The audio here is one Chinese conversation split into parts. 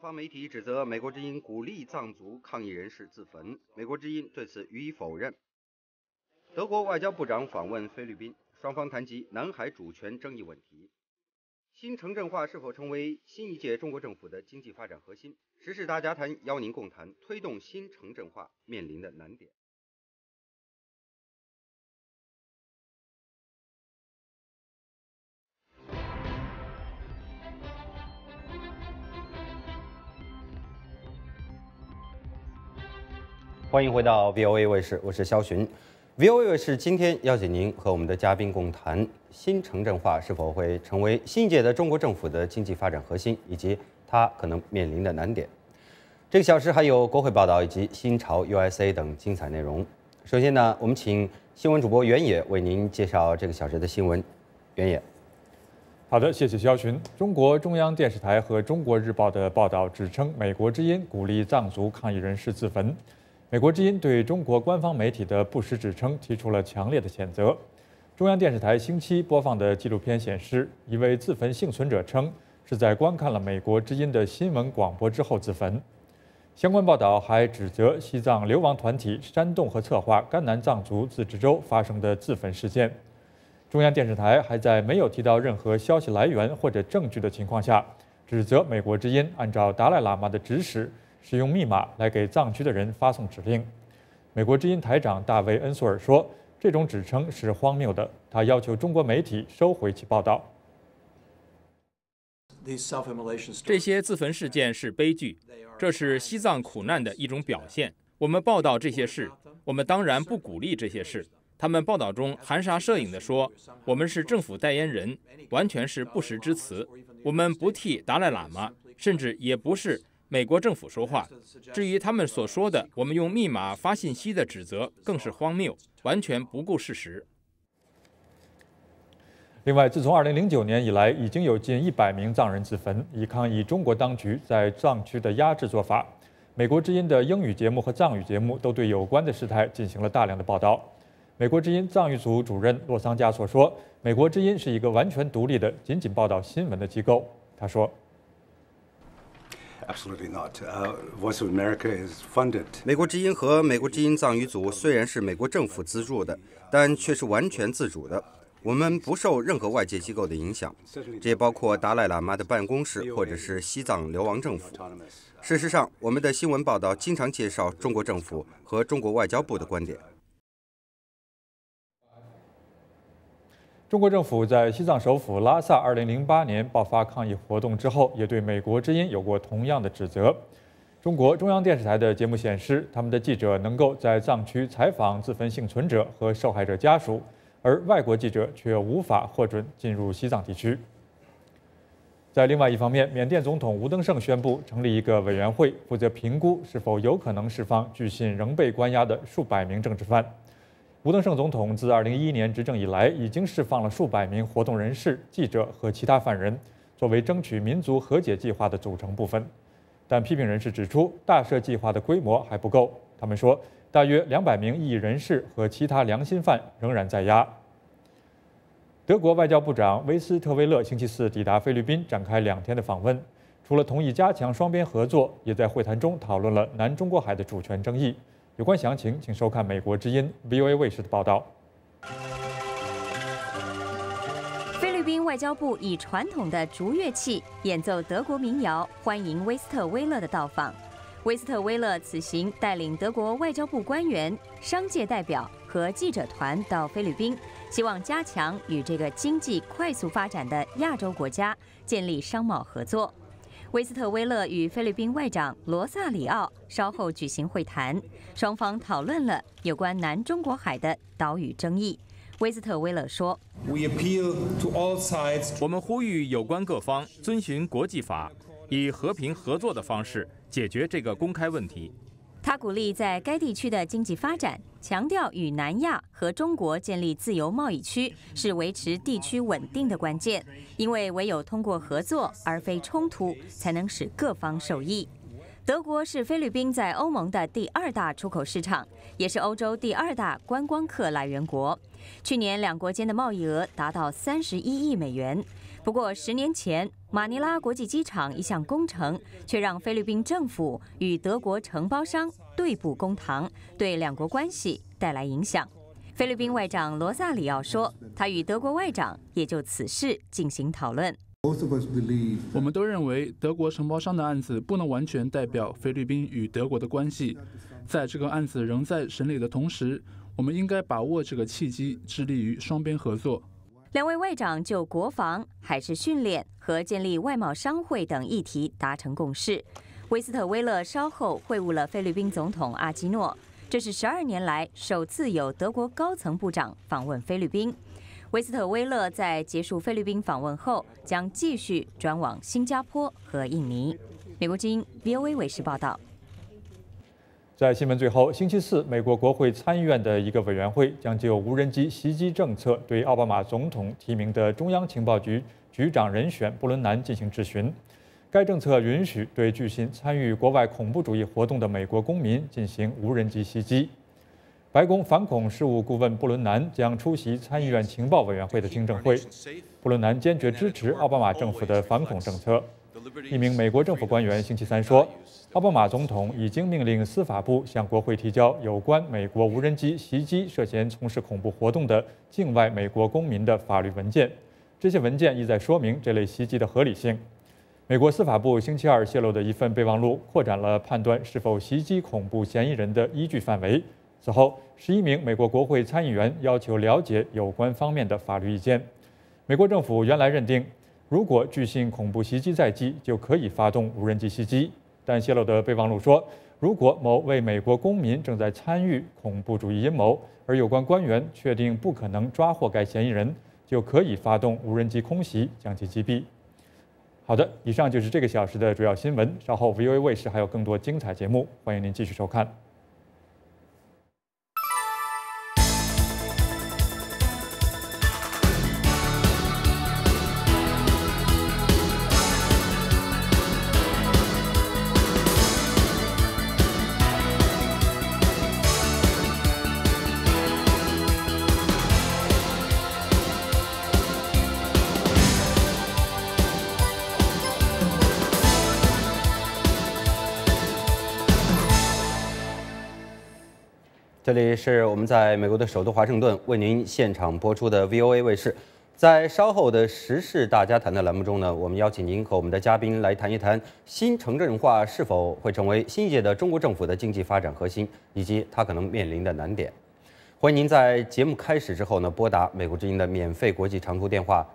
方媒体指责美国之音鼓励藏族抗议人士自焚，美国之音对此予以否认。德国外交部长访问菲律宾，双方谈及南海主权争议问题。新城镇化是否成为新一届中国政府的经济发展核心？时事大家谈邀您共谈推动新城镇化面临的难点。欢迎回到 VOA 卫视，我是肖寻。VOA 卫视今天邀请您和我们的嘉宾共谈新城镇化是否会成为新一届的中国政府的经济发展核心，以及它可能面临的难点。这个小时还有国会报道以及新潮 USA 等精彩内容。首先呢，我们请新闻主播袁野为您介绍这个小时的新闻。袁野。 好的，谢谢肖寻。中国中央电视台和中国日报的报道指称，美国之音鼓励藏族抗议人士自焚。美国之音对中国官方媒体的不实指称提出了强烈的谴责。中央电视台星期播放的纪录片显示，一位自焚幸存者称是在观看了美国之音的新闻广播之后自焚。相关报道还指责西藏流亡团体煽动和策划甘南藏族自治州发生的自焚事件。中央电视台还在没有提到任何消息来源或者证据的情况下，指责美国之音按照达赖喇嘛的指使，使用密码来给藏区的人发送指令。美国之音台长大卫·恩索尔说，这种指称是荒谬的，他要求中国媒体收回其报道。 这些自焚事件是悲剧，这是西藏苦难的一种表现。我们报道这些事，我们当然不鼓励这些事。他们报道中含沙射影地说，我们是政府代言人，完全是不实之词。我们不替达赖喇嘛，甚至也不是美国政府说话。至于他们所说的我们用密码发信息的指责，更是荒谬，完全不顾事实。 另外，自从2009年以来，已经有近100名藏人自焚，以抗议中国当局在藏区的压制做法。美国之音的英语节目和藏语节目都对有关的事态进行了大量的报道。美国之音藏语组主任洛桑加索说，美国之音是一个完全独立的、仅仅报道新闻的机构。他说 ：“Absolutely not. Voice of America is funded. 美国之音和美国之音藏语组虽然是美国政府资助的，但却是完全自主的。我们不受任何外界机构的影响，这也包括达赖喇嘛的办公室或者是西藏流亡政府。事实上，我们的新闻报道经常介绍中国政府和中国外交部的观点。” 中国政府在西藏首府拉萨2008年爆发抗议活动之后，也对美国之音有过同样的指责。中国中央电视台的节目显示，他们的记者能够在藏区采访自焚幸存者和受害者家属，而外国记者却无法获准进入西藏地区。在另外一方面，缅甸总统吴登盛宣布成立一个委员会，负责评估是否有可能释放据信仍被关押的数百名政治犯。吴登盛总统自2011年执政以来，已经释放了数百名活动人士、记者和其他犯人，作为争取民族和解计划的组成部分。但批评人士指出，大赦计划的规模还不够。他们说，大约200名异议人士和其他良心犯仍然在押。德国外交部长威斯特威勒星期四抵达菲律宾，展开2天的访问。除了同意加强双边合作，也在会谈中讨论了南中国海的主权争议。有关详情，请收看美国之音 VOA 卫视的报道。 菲律宾外交部以传统的竹乐器演奏德国民谣，欢迎威斯特威勒的到访。威斯特威勒此行带领德国外交部官员、商界代表和记者团到菲律宾，希望加强与这个经济快速发展的亚洲国家建立商贸合作。威斯特威勒与菲律宾外长罗萨里奥稍后举行会谈，双方讨论了有关南中国海的岛屿争议。威斯特威勒说：“ 我们呼吁有关各方遵循国际法，以和平合作的方式解决这个公开问题。” 他鼓励在该地区的经济发展，强调与南亚和中国建立自由贸易区是维持地区稳定的关键，因为唯有通过合作而非冲突，才能使各方受益。德国是菲律宾在欧盟的第2大出口市场，也是欧洲第2大观光客来源国。去年2国间的贸易额达到31亿美元。不过10年前， 马尼拉国际机场一项工程却让菲律宾政府与德国承包商对簿公堂，对两国关系带来影响。菲律宾外长罗萨里奥说，他与德国外长也就此事进行讨论。 我们都认为，德国承包商的案子不能完全代表菲律宾与德国的关系。在这个案子仍在审理的同时，我们应该把握这个契机，致力于双边合作。 两位外长就国防、海事训练和建立外贸商会等议题达成共识。威斯特威勒稍后会晤了菲律宾总统阿基诺，这是12年来首次有德国高层部长访问菲律宾。威斯特威勒在结束菲律宾访问后，将继续转往新加坡和印尼。美国之音 VOA 卫视报道。 在新闻最后，星期四，美国国会参议院的一个委员会将就无人机袭击政策对奥巴马总统提名的中央情报局局长人选布伦南进行质询。该政策允许对据信参与国外恐怖主义活动的美国公民进行无人机袭击。白宫反恐事务顾问布伦南将出席参议院情报委员会的听证会。布伦南坚决支持奥巴马政府的反恐政策。一名美国政府官员星期三说，奥巴马总统已经命令司法部向国会提交有关美国无人机袭击涉嫌从事恐怖活动的境外美国公民的法律文件。这些文件意在说明这类袭击的合理性。美国司法部星期二泄露的一份备忘录扩展了判断是否袭击恐怖嫌疑人的依据范围。此后，11名美国国会参议员要求了解有关方面的法律意见。美国政府原来认定，如果据信恐怖袭击在即，就可以发动无人机袭击。但泄露的备忘录说，如果某位美国公民正在参与恐怖主义阴谋，而有关官员确定不可能抓获该嫌疑人，就可以发动无人机空袭将其击毙。好的，以上就是这个小时的主要新闻。稍后 VOA 卫视还有更多精彩节目，欢迎您继续收看。 这里是我们在美国的首都华盛顿为您现场播出的 VOA 卫视。在稍后的时事大家谈的栏目中呢，我们邀请您和我们的嘉宾来谈一谈新城镇化是否会成为新一届的中国政府的经济发展核心，以及它可能面临的难点。欢迎您在节目开始之后呢，拨打美国之音的免费国际长途电话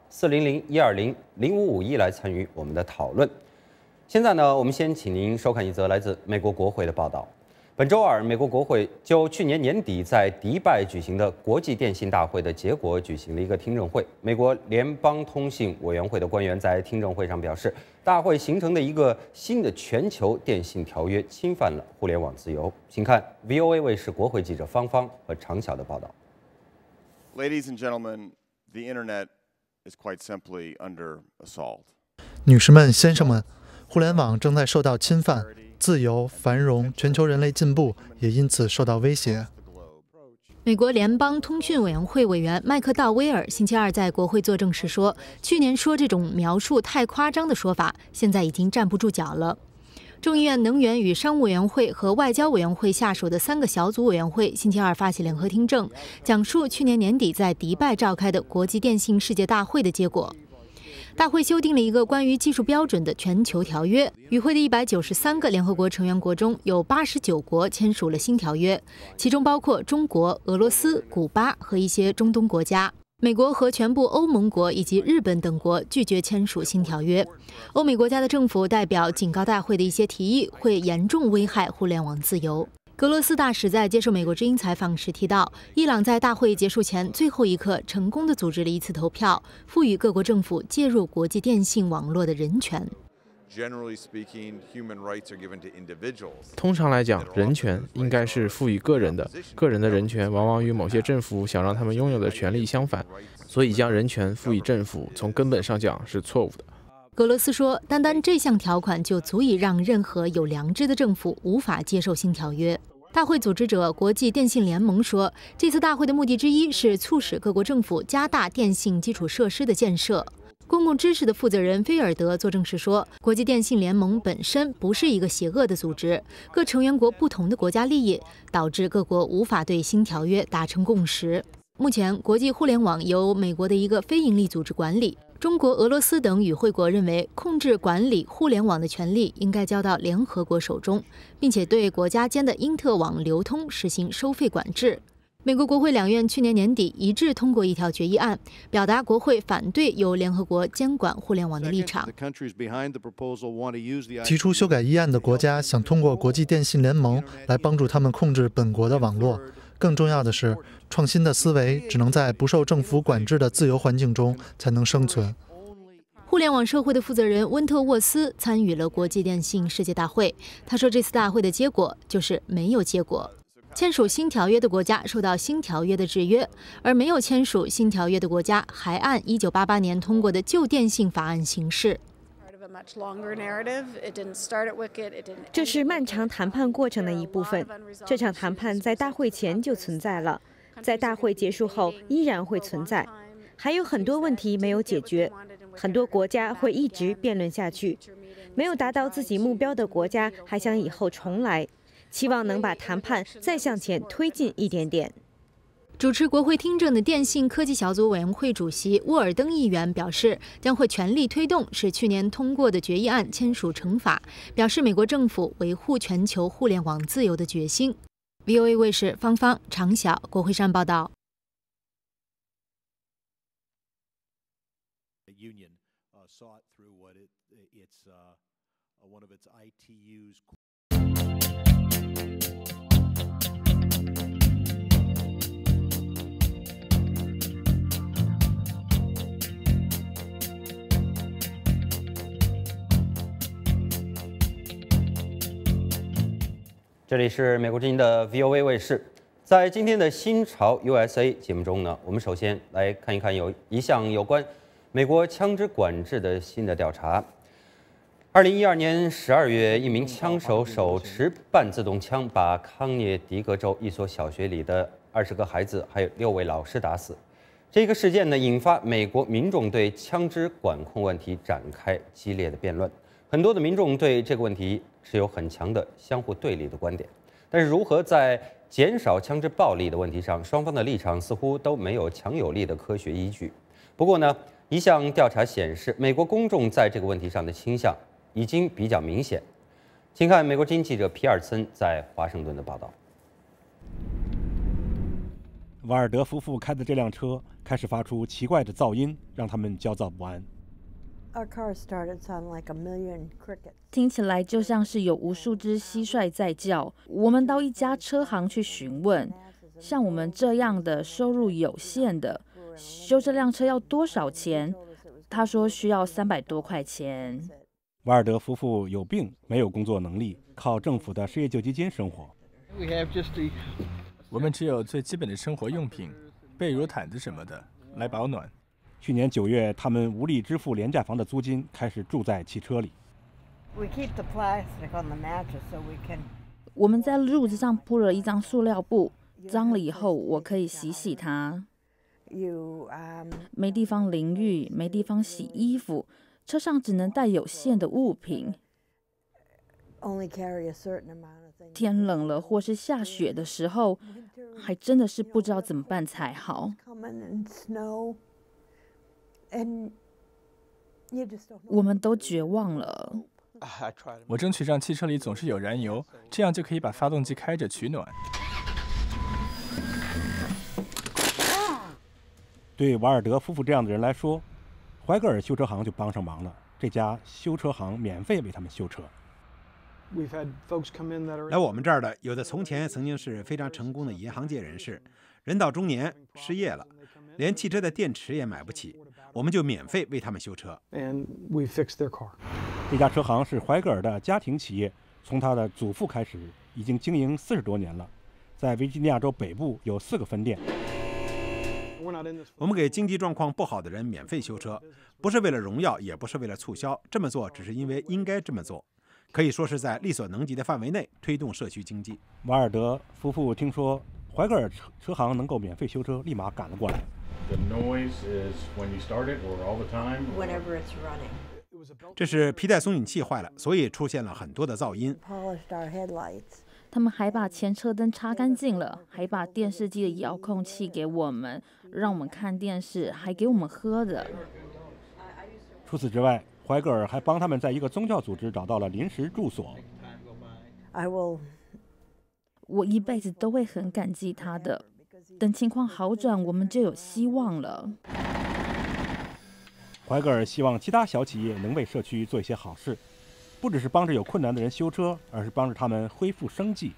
400-120-0551来参与我们的讨论。现在呢，我们先请您收看一则来自美国国会的报道。本周二，美国国会就去年年底在迪拜举行的国际电信大会的结果举行了一个听证会。美国联邦通信委员会的官员在听证会上表示，大会形成的一个新的全球电信条约侵犯了互联网自由。请看 VOA 卫视国会记者方方和常晓的报道。 Ladies and gentlemen, the internet is quite simply under assault. 女士们、先生们，互联网正在受到侵犯。自由、繁荣、全球人类进步也因此受到威胁。 美国联邦通讯委员会委员麦克道威尔星期二在国会作证时说，去年说这种描述太夸张的说法，现在已经站不住脚了。众议院能源与商务委员会和外交委员会下属的3个小组委员会星期二发起联合听证，讲述去年年底在迪拜召开的国际电信世界大会的结果。大会修订了一个关于技术标准的全球条约，与会的193个联合国成员国中有89国签署了新条约，其中包括中国、俄罗斯、古巴和一些中东国家。美国和全部欧盟国以及日本等国拒绝签署新条约。欧美国家的政府代表警告大会的一些提议会严重危害互联网自由。格罗斯大使在接受美国之音采访时提到，伊朗在大会结束前最后一刻成功地组织了一次投票，赋予各国政府介入国际电信网络的人权。 通常来讲，人权应该是赋予个人的，个人的人权往往与某些政府想让他们拥有的权利相反，所以将人权赋予政府，从根本上讲是错误的。 格罗斯说，单单这项条款就足以让任何有良知的政府无法接受新条约。大会组织者国际电信联盟说，这次大会的目的之一是促使各国政府加大电信基础设施的建设。 公共知识的负责人菲尔德作证时说，国际电信联盟本身不是一个邪恶的组织，各成员国不同的国家利益导致各国无法对新条约达成共识。目前，国际互联网由美国的一个非营利组织管理。中国、俄罗斯等与会国认为，控制管理互联网的权利应该交到联合国手中，并且对国家间的因特网流通实行收费管制。美国国会两院去年年底一致通过一条决议案，表达国会反对由联合国监管互联网的立场。 提出修改议案的国家想通过国际电信联盟来帮助他们控制本国的网络。更重要的是，创新的思维只能在不受政府管制的自由环境中才能生存。 互联网社会的负责人温特沃斯参与了国际电信世界大会，他说这次大会的结果就是没有结果。签署新条约的国家受到新条约的制约，而没有签署新条约的国家还按1988年通过的旧电信法案行事。 这是漫长谈判过程的一部分。这场谈判在大会前就存在了，在大会结束后依然会存在，还有很多问题没有解决，很多国家会一直辩论下去。没有达到自己目标的国家还想以后重来，期望能把谈判再向前推进一点点。 主持国会听证的电信科技小组委员会主席沃尔登议员表示，将会全力推动使去年通过的决议案签署成法，表示美国政府维护全球互联网自由的决心。VOA 卫视方方、常晓，国会山报道。 这里是美国之音的 VOA 卫视。在今天的新潮 USA 节目中呢，我们首先来看一看有一项有关美国枪支管制的新的调查。2012年12月，一名枪手手持半自动枪，把康涅狄格州一所小学里的20个孩子还有6位老师打死。这个事件呢，引发美国民众对枪支管控问题展开激烈的辩论。很多的民众对这个问题持有很强的相互对立的观点，但是如何在减少枪支暴力的问题上，双方的立场似乎都没有强有力的科学依据。不过呢，一项调查显示，美国公众在这个问题上的倾向已经比较明显。请看美国之音记者皮尔森在华盛顿的报道。 瓦尔德夫妇开的这辆车开始发出奇怪的噪音，让他们焦躁不安。 听起来就像是有无数只蟋蟀在叫。我们到一家车行去询问，像我们这样的收入有限的，修这辆车要多少钱？他说需要300多块钱。 瓦尔德夫妇有病，没有工作能力，靠政府的失业救济金生活。 我们只有最基本的生活用品，被褥、毯子什么的来保暖。 去年9月，他们无力支付廉价房的租金，开始住在汽车里。 我们在褥子上铺了一张塑料布，脏了以后我可以洗它。没地方淋浴，没地方洗衣服，车上只能带有限的物品。天冷了或是下雪的时候，还真的是不知道怎么办才好。我们都绝望了。 我争取让汽车里总是有燃油，这样就可以把发动机开着取暖。 对瓦尔德夫妇这样的人来说，怀格尔修车行就帮上忙了。这家修车行免费为他们修车。 来我们这儿的，有的从前曾经是非常成功的银行界人士，人到中年失业了，连汽车的电池也买不起，我们就免费为他们修车。 这家车行是怀格尔的家庭企业，从他的祖父开始，已经经营40多年了。在维吉尼亚州北部有4个分店。 我们给经济状况不好的人免费修车，不是为了荣耀，也不是为了促销，这么做只是因为应该这么做，可以说是在力所能及的范围内推动社区经济。 瓦尔德夫妇听说怀格尔车行能够免费修车，立马赶了过来。 这是皮带松紧器坏了，所以出现了很多的噪音。 他们还把前车灯擦干净了，还把电视机的遥控器给我们，让我们看电视，还给我们喝的。 除此之外，怀格尔还帮他们在一个宗教组织找到了临时住所。 我一辈子都会很感激他的。等情况好转，我们就有希望了。 怀格尔希望其他小企业能为社区做一些好事，不只是帮着有困难的人修车，而是帮着他们恢复生计。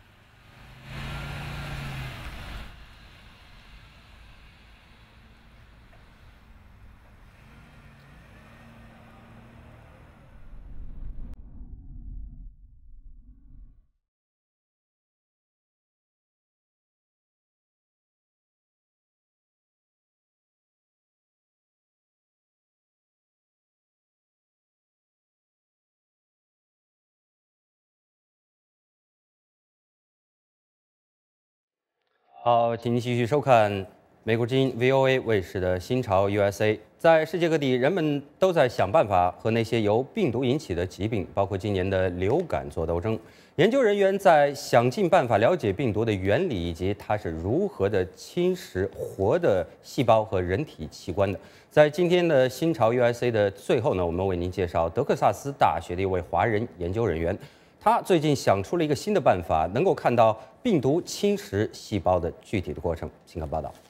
好，请您继续收看美国之音 VOA 卫视的《新潮 USA》。在世界各地，人们都在想办法和那些由病毒引起的疾病，包括今年的流感做斗争。研究人员在想尽办法了解病毒的原理以及它是如何的侵蚀活的细胞和人体器官的。在今天的《新潮 USA》的最后呢，我们为您介绍德克萨斯大学的一位华人研究人员。他最近想出了一个新的办法，能够看到病毒侵蚀细胞的具体的过程。请看报道。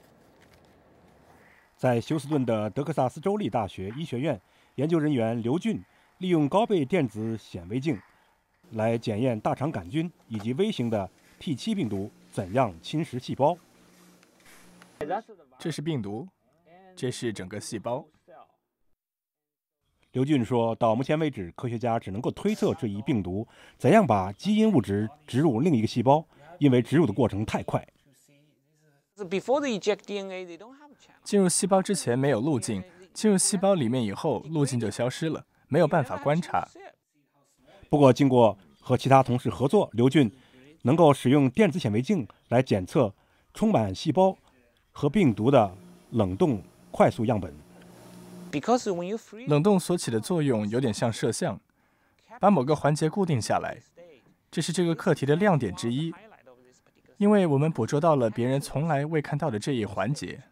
在休斯顿的德克萨斯州立大学医学院，研究人员刘俊利用高倍电子显微镜来检验大肠杆菌以及微型的 T7 病毒怎样侵蚀细胞。 这是病毒，这是整个细胞。 刘俊说，到目前为止，科学家只能够推测这一病毒怎样把基因物质植入另一个细胞，因为植入的过程太快。 进入细胞之前没有路径，进入细胞里面以后，路径就消失了，没有办法观察。 不过，经过和其他同事合作，刘俊能够使用电子显微镜来检测充满细胞和病毒的冷冻快速样本。 冷冻所起的作用有点像摄像，把某个环节固定下来，这是这个课题的亮点之一，因为我们捕捉到了别人从来未看到的这一环节。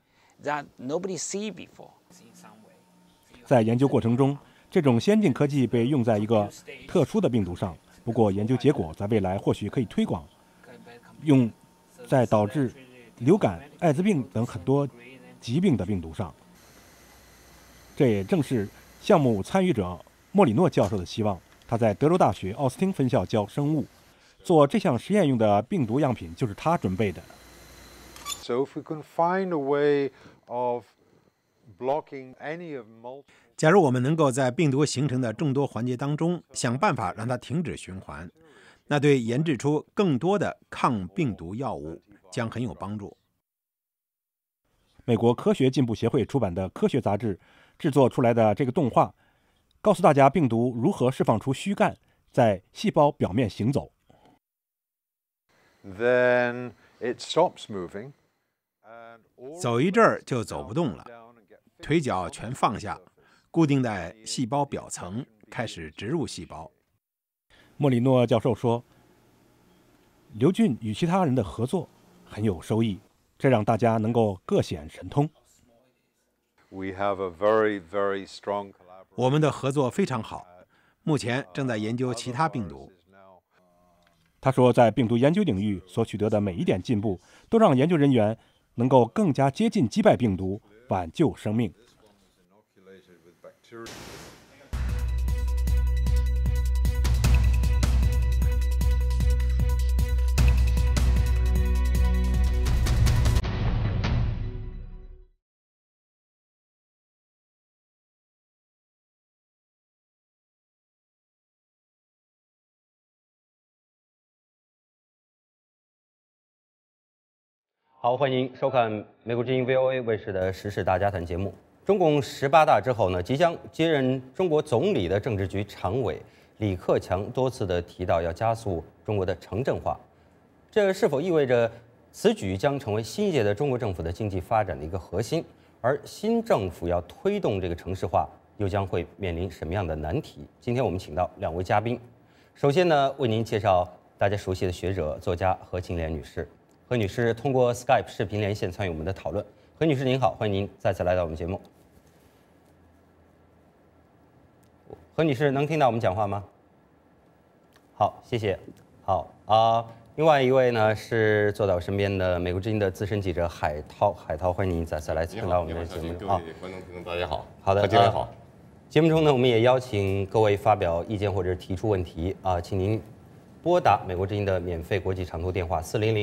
在研究过程中，这种先进科技被用在一个特殊的病毒上，不过研究结果在未来或许可以推广，用在导致流感、艾滋病等很多疾病的病毒上。这也正是项目参与者莫里诺教授的希望。他在德州大学奥斯汀分校教生物，做这项实验用的病毒样品就是他准备的。 假如我们能够在病毒形成的众多环节当中想办法让它停止循环，那对研制出更多的抗病毒药物将很有帮助。 美国科学进步协会出版的科学杂志制作出来的这个动画，告诉大家病毒如何释放出躯干，在细胞表面行走。 走一阵儿就走不动了，腿脚全放下，固定在细胞表层，开始植入细胞。 莫里诺教授说，刘俊与其他人的合作很有收益，这让大家能够各显神通。 我们的合作非常好，目前正在研究其他病毒。 他说，在病毒研究领域所取得的每一点进步，都让研究人员能够更加接近击败病毒，挽救生命。 好，欢迎收看美国之音 VOA 卫视的时事大家谈节目。中共18大之后呢，即将接任中国总理的政治局常委李克强多次的提到要加速中国的城镇化，这是否意味着此举将成为新一届的中国政府的经济发展的一个核心？ 而新政府要推动这个城市化，又将会面临什么样的难题？今天我们请到2位嘉宾，首先呢，为您介绍大家熟悉的学者、作家何庆莲女士。何女士通过 Skype 视频连线参与我们的讨论。何女士您好，欢迎您再次来到我们节目。何女士能听到我们讲话吗？好，谢谢。好另外一位呢是坐在我身边的美国之音的资深记者海涛。海涛，欢迎您再次来参加我们的节目。 各位观众朋友，大家好。 好的， 大家好。 节目中呢，我们也邀请各位发表意见或者提出问题请您拨打美国之音的免费国际长途电话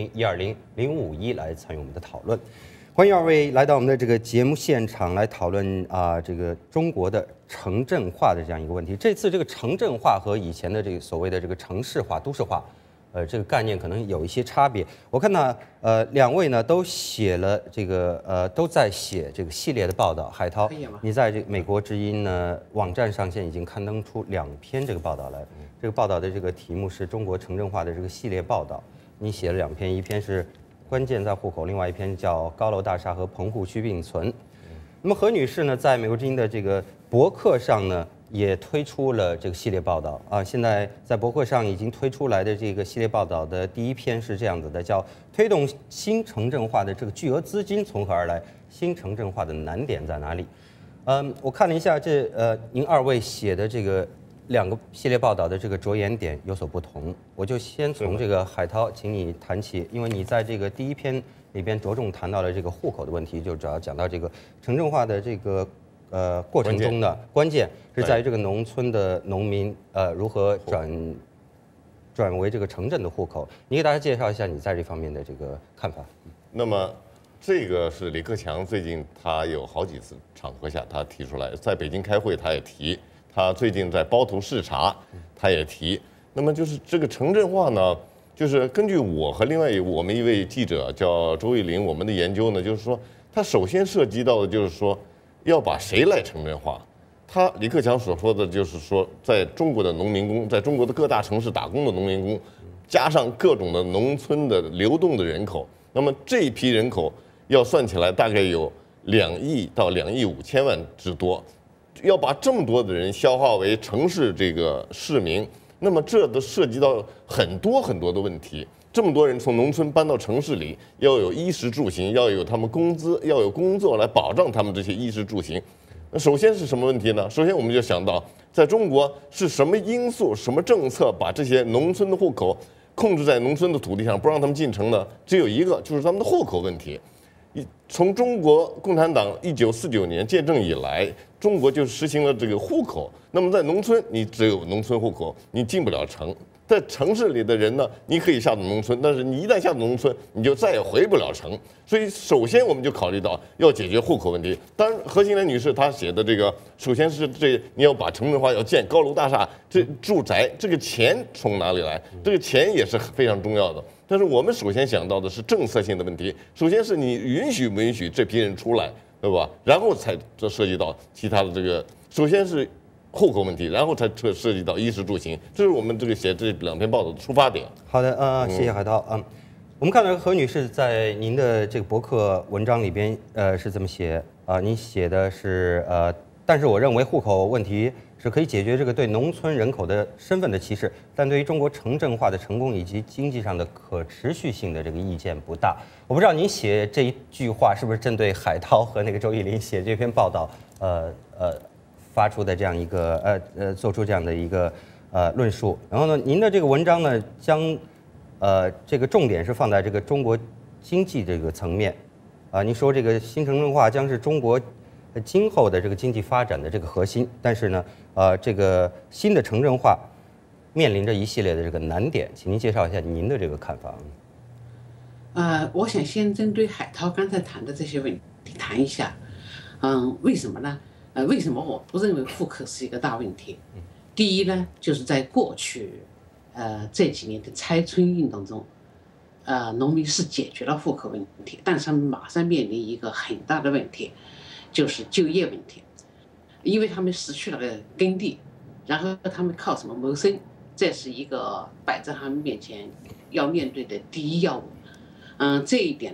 400-120-0551来参与我们的讨论。欢迎2位来到我们的这个节目现场来讨论这个中国的城镇化的这样一个问题。这次这个城镇化和以前的这个所谓的这个城市化、都市化，这个概念可能有一些差别。我看到2位呢都写了这个都在写这个系列的报道。海涛，你在这个美国之音呢网站上现在已经刊登出2篇这个报道来。这个报道的这个题目是中国城镇化的这个系列报道。你写了2篇，一篇是关键在户口，另外一篇叫高楼大厦和棚户区并存。那么何女士呢，在美国之音的这个博客上呢，也推出了这个系列报道现在在博客上已经推出来的这个系列报道的第1篇是这样子的，叫推动新城镇化的这个巨额资金从何而来？新城镇化的难点在哪里？我看了一下您2位写的这个2个系列报道的这个着眼点有所不同，我就先从这个海涛，请你谈起，因为你在这个第1篇里边着重谈到了这个户口的问题，就主要讲到这个城镇化的这个过程中的关键是在于这个农村的农民如何转为这个城镇的户口。你给大家介绍一下你在这方面的这个看法。 那么这个是李克强最近他有好几次场合下他提出来，在北京开会他也提。他最近在包头视察，他也提。那么就是这个城镇化呢，就是根据我和另外我们一位记者叫周玉林，我们的研究呢，就是说，他首先涉及到的就是说，要把谁来城镇化？他李克强所说的就是说，在中国的农民工，在中国的各大城市打工的农民工，加上各种的农村的流动的人口，那么这一批人口要算起来大概有2亿到2亿5千万之多。要把这么多的人消化为城市这个市民，那么这都涉及到很多很多的问题。这么多人从农村搬到城市里，要有衣食住行，要有他们工资，要有工作来保障他们这些衣食住行。那首先是什么问题呢？首先我们就想到，在中国是什么因素、什么政策把这些农村的户口控制在农村的土地上，不让他们进城呢？只有一个，就是他们的户口问题。从中国共产党1949年建政以来，中国就实行了这个户口。那么在农村，你只有农村户口，你进不了城。在城市里的人呢，你可以下到农村，但是你一旦下到农村，你就再也回不了城。所以，首先我们就考虑到要解决户口问题。当然，何庆莲女士她写的这个，首先是你要把城镇化，要建高楼大厦，这住宅，这个钱从哪里来？这个钱也是非常重要的。但是我们首先想到的是政策性的问题，首先是你允许不允许这批人出来，对吧？然后才涉及到其他的这个，首先是户口问题，然后才涉及到衣食住行，这是我们这个写这2篇报道的出发点。 好的，谢谢海涛。我们看到何女士在您的这个博客文章里边是这么写您写的是但是我认为户口问题是可以解决这个对农村人口的身份的歧视，但对于中国城镇化的成功以及经济上的可持续性的这个意见不大。我不知道您写这一句话是不是针对海涛和那个周玉林写这篇报道发出的这样一个做出这样的一个论述。然后呢，您的这个文章呢将这个重点是放在这个中国经济这个层面您说这个新城镇化将是中国今后的这个经济发展的这个核心，但是呢，这个新的城镇化面临着一系列的这个难点，请您介绍一下您的这个看法。 我想先针对海涛刚才谈的这些问题谈一下。为什么呢？为什么我不认为户口是一个大问题？第一呢，就是在过去这几年的拆村运动中，农民是解决了户口问题，但是他们马上面临一个很大的问题。就是就业问题，因为他们失去了耕地，然后他们靠什么谋生？这是一个摆在他们面前要面对的第一要务。这一点呢，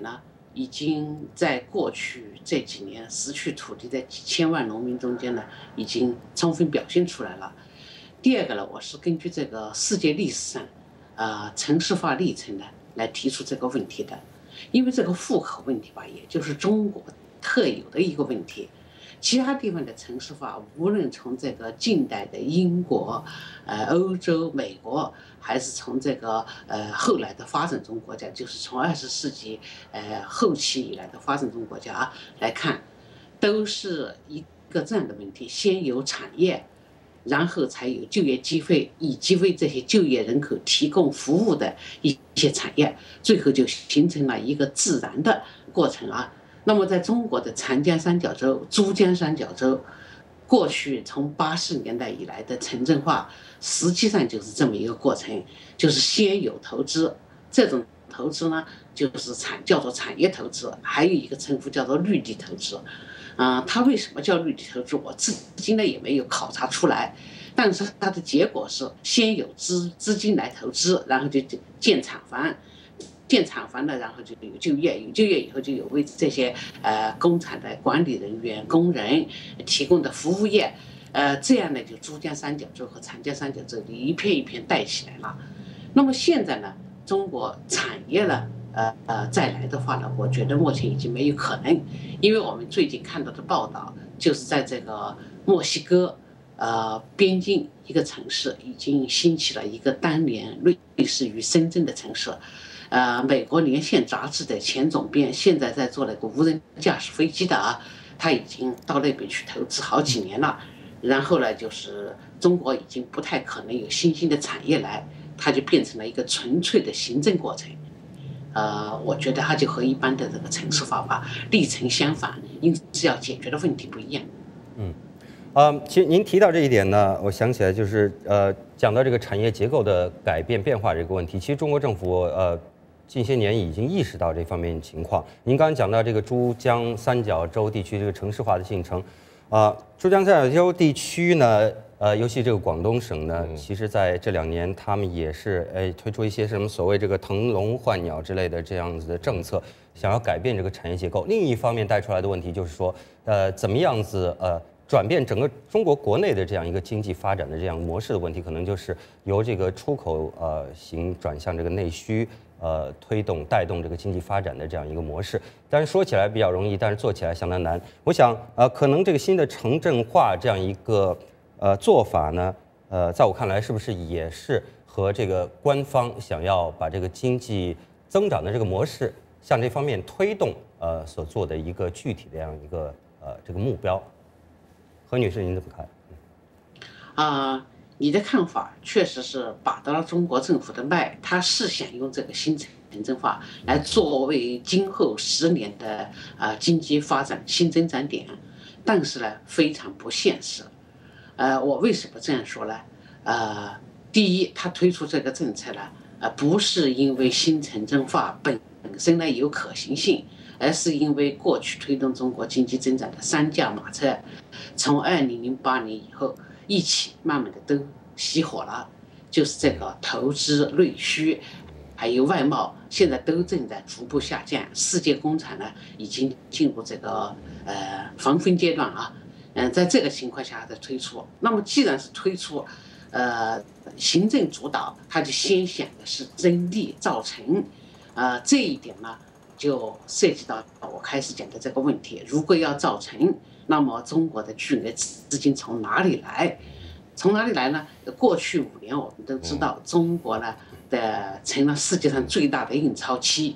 已经在过去这几年失去土地的几千万农民中间呢，已经充分表现出来了。第二个呢，我是根据这个世界历史上，城市化历程呢来提出这个问题的。因为这个户口问题吧，也就是中国特有的一个问题。其他地方的城市化，无论从这个近代的英国、欧洲、美国，还是从这个后来的发展中国家，就是从20世纪后期以来的发展中国家来看，都是一个这样的问题：先有产业，然后才有就业机会，以及为这些就业人口提供服务的一些产业，最后就形成了一个自然的过程啊。那么在中国的长江三角洲、珠江三角洲，过去从80年代以来的城镇化，实际上就是这么一个过程，就是先有投资，这种投资呢就是叫做产业投资，还有一个称呼叫做绿地投资。它为什么叫绿地投资？我至今呢也没有考察出来，但是它的结果是先有资金来投资，然后就建厂房。建厂房呢，然后就有就业，有就业以后就有为这些工厂的管理人员、工人提供的服务业，这样呢就珠江三角洲和长江三角洲一片一片带起来了。那么现在呢，中国产业呢，再来的话呢，我觉得目前已经没有可能，因为我们最近看到的报道，就是在这个墨西哥边境一个城市已经兴起了一个当年类似于深圳的城市。美国连线杂志的前总编现在在做那个无人驾驶飞机的他已经到那边去投资好几年了。然后呢，就是中国已经不太可能有新兴的产业来，它就变成了一个纯粹的行政过程。我觉得它就和一般的这个城市化吧历程相反，因此要解决的问题不一样。 其实您提到这一点呢，我想起来就是讲到这个产业结构的改变变化这个问题，其实中国政府近些年已经意识到这方面情况。您刚刚讲到这个珠江三角洲地区这个城市化的进程，珠江三角洲地区呢，尤其这个广东省呢，其实在这2年他们也是推出一些什么所谓这个腾笼换鸟之类的这样子的政策，想要改变这个产业结构。另一方面带出来的问题就是说，怎么样子转变整个中国国内的这样一个经济发展的这样模式的问题，可能就是由这个出口型转向这个内需。推动带动这个经济发展的这样一个模式，但是说起来比较容易，但是做起来相当难。我想，可能这个新的城镇化这样一个做法呢，在我看来，是不是也是和这个官方想要把这个经济增长的这个模式向这方面推动所做的一个具体的这样一个这个目标？何女士，您怎么看？ 你的看法确实是把到了中国政府的脉，他是想用这个新城镇化来作为今后10年的经济发展新增长点，但是呢非常不现实。我为什么这样说呢？第一，他推出这个政策呢，不是因为新城镇化本身呢有可行性，而是因为过去推动中国经济增长的3驾马车，从2008年以后。一起慢慢的都熄火了，就是这个投资、内需，还有外贸，现在都正在逐步下降。世界工厂呢，已经进入这个黄昏阶段啊。在这个情况下的推出，那么既然是推出，行政主导，他就先想的是增利造城，这一点呢，就涉及到我开始讲的这个问题。如果要造城，那么中国的巨额资金从哪里来？从哪里来呢？过去5年我们都知道，中国呢成了世界上最大的印钞机。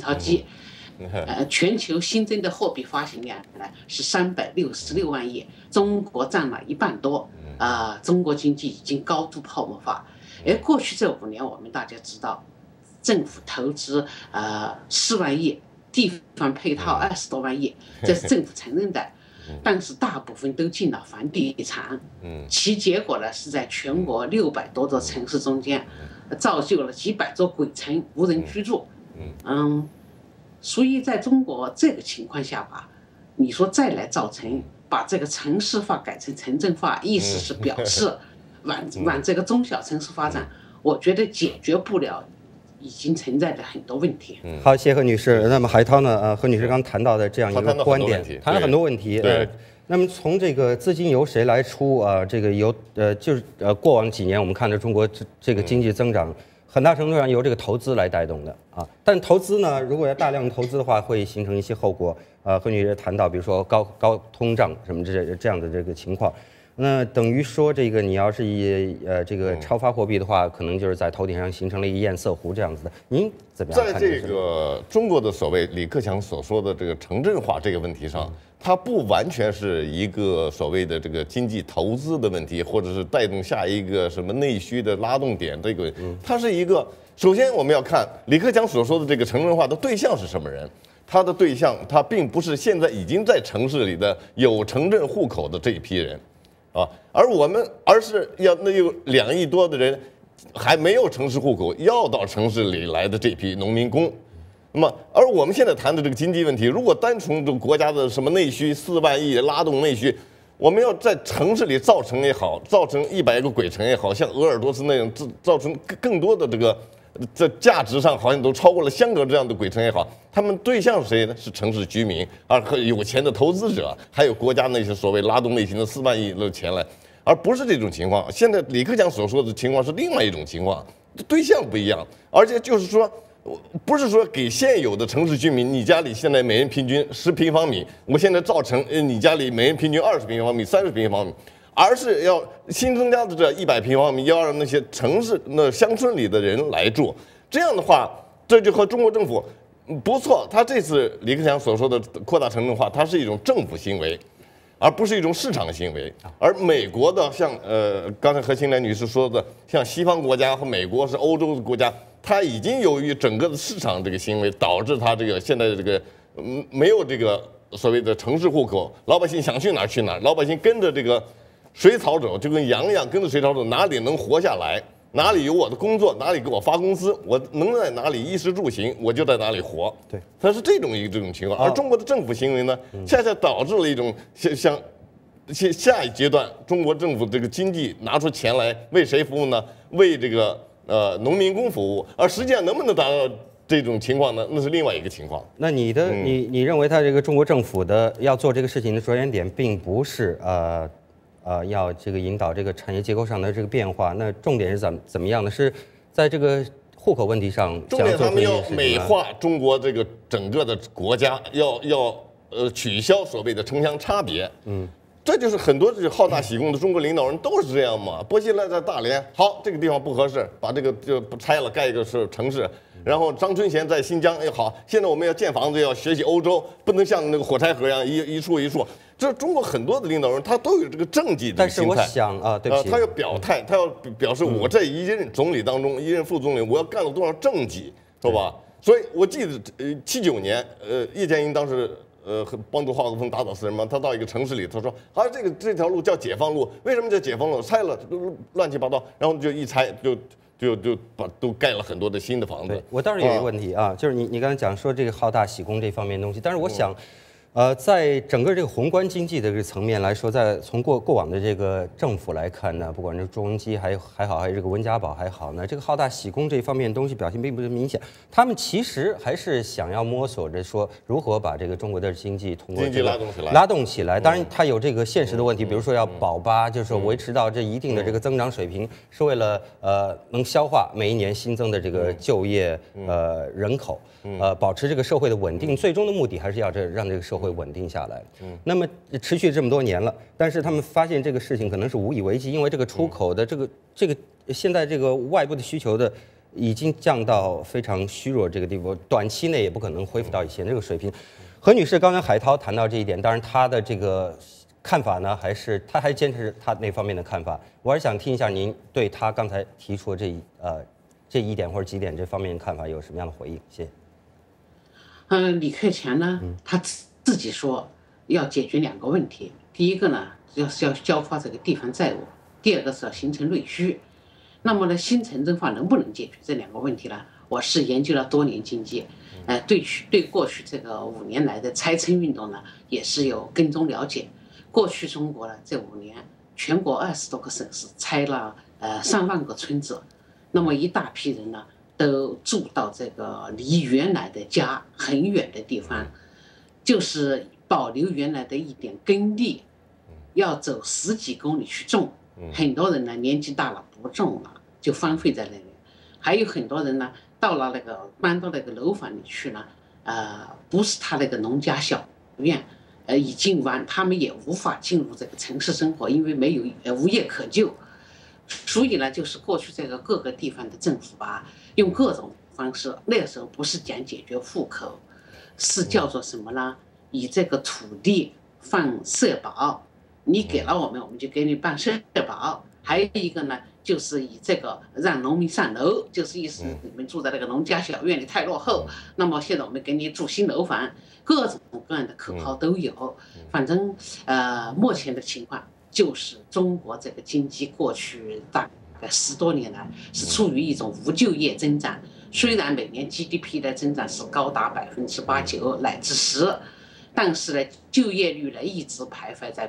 全球新增的货币发行量呢是366万亿，中国占了1半多。中国经济已经高度泡沫化。而过去这5年，我们大家知道，政府投资4万亿，地方配套20多万亿，这是政府承认的。但是大部分都进了房地产，其结果呢是在全国600多座城市中间，造就了几百座鬼城，无人居住。所以在中国这个情况下吧，你说再来造城，把这个城市化改成城镇化，意思是表示往这个中小城市发展，我觉得解决不了已经存在着很多问题。 好，谢谢何女士。那么海涛呢？何女士刚谈到的这样一个观点，谈了很多问题。 对。 那么从这个资金由谁来出啊？这个由就是过往几年我们看着中国这个经济增长，很大程度上由这个投资来带动的啊。但投资呢，如果要大量投资的话，会形成一些后果。何女士谈到，比如说高通胀什么这样的这个情况。那等于说，这个你要是以这个超发货币的话，可能就是在头顶上形成了一个堰塞湖这样子的。您怎么样看？ 在这个中国的所谓李克强所说的这个城镇化这个问题上，它不完全是一个所谓的这个经济投资的问题，或者是带动下一个什么内需的拉动点这个，它是一个。首先我们要看李克强所说的这个城镇化的对象是什么人。他的对象，他并不是现在已经在城市里的有城镇户口的这一批人。而是要那有2亿多的人还没有城市户口，要到城市里来的这批农民工。那么，而我们现在谈的这个经济问题，如果单从这个国家的什么内需4万亿拉动内需，我们要在城市里造城也好，造成100个鬼城也好，像鄂尔多斯那样造成更多的这个。在价值上好像都超过了香港这样的鬼城也好，他们对象是谁呢？是城市居民，和有钱的投资者，还有国家那些所谓拉动内需的4万亿的钱来，而不是这种情况。现在李克强所说的情况是另外一种情况，对象不一样，而且就是说，不是说给现有的城市居民，你家里现在每人平均10平方米，我现在造成你家里每人平均20平方米、30平方米。而是要新增加的这100平方米，要让那些城市、乡村里的人来住。这样的话，这就和中国政府不错。他这次李克强所说的扩大城镇化，它是一种政府行为，而不是一种市场行为。而美国的像刚才何青莲女士说的，像西方国家和美国是欧洲的国家，它已经由于整个的市场这个行为，导致它这个现在的这个没有这个所谓的城市户口，老百姓想去哪儿去哪儿，老百姓跟着这个。水草走，就跟羊一样跟着水草走，哪里能活下来，哪里有我的工作，哪里给我发工资，我能在哪里衣食住行，我就在哪里活。 对， 它是这种情况。而中国的政府行为呢，恰恰导致了一种像下一阶段，中国政府这个经济拿出钱来为谁服务呢？为这个农民工服务。而实际上能不能达到这种情况呢？那是另外一个情况。 那你认为他这个中国政府的要做这个事情的着眼点，并不是要这个引导这个产业结构上的这个变化，那重点是怎么样呢？是在这个户口问题上， 重点他们要美化中国这个整个的国家，要取消所谓的城乡差别。这就是很多这好大喜功的中国领导人都是这样嘛。薄熙来在大连，好，这个地方不合适，把这个就拆了，盖一个是城市。然后张春贤在新疆，好，现在我们要建房子，要学习欧洲，不能像那个火柴盒一样一处一处。这中国很多的领导人，他都有这个政绩的心态。 但是我想对不起， 他要表态，他要表示我这一任总理当中，一任副总理，我要干了多少政绩，是吧？所以我记得79年，叶剑英当时帮助华国锋打倒四人帮，他到一个城市里，他说这条路叫解放路，为什么叫解放路？拆了乱七八糟，然后就一拆就把都盖了很多的新的房子。 我倒是有一个问题啊，就是你刚才讲说这个好大喜功这方面的东西，但是我想。在整个这个宏观经济的这个层面来说，从过往的这个政府来看呢，不管是朱镕基还好，还有这个温家宝还好呢，这个好大喜功这方面的东西表现并不是明显。他们其实还是想要摸索着说如何把这个中国的经济通过这个拉动起来。当然，它有这个现实的问题，比如说要保8，就是说维持到这一定的这个增长水平，是为了能消化每一年新增的这个就业人口，保持这个社会的稳定。最终的目的还是要让这个社会稳定下来。那么持续这么多年了，但是他们发现这个事情可能是无以为继，因为这个出口的这个现在这个外部的需求的已经降到非常虚弱这个地步，短期内也不可能恢复到以前这个水平。何女士刚才海涛谈到这一点，当然她的这个看法呢，她还坚持她那方面的看法。我还是想听一下您对她刚才提出的这一点或者几点这方面的看法有什么样的回应？谢谢。 李克强呢，他自己说要解决2个问题，第一个呢要交发这个地方债务，第二个是要形成内需。那么呢，新城镇化能不能解决这2个问题呢？我是研究了多年经济，对过去这个5年来的拆村运动呢，也是有跟踪了解。过去中国呢这5年，全国20多个省市拆了3万个村子，那么一大批人呢都住到这个离原来的家很远的地方，就是保留原来的一点耕地，要走10几公里去种。很多人呢年纪大了不种了，就荒废在那里。还有很多人呢到了搬到那个楼房里去呢，不是他那个农家小院，已经他们也无法进入这个城市生活，因为没有无业可就。所以呢，就是过去这个各个地方的政府吧，用各种方式，那个时候不是讲解决户口，是叫做什么呢？以这个土地放社保，你给了我们，我们就给你办社保。还有一个呢，就是以这个让农民上楼，就是意思你们住在那个农家小院里太落后，那么现在我们给你住新楼房，各种各样的口号都有。反正目前的情况就是中国这个经济过去大概10多年来是处于一种无就业增长，虽然每年 GDP 的增长是高达8%、9%乃至10%。但是呢，就业率呢一直徘徊在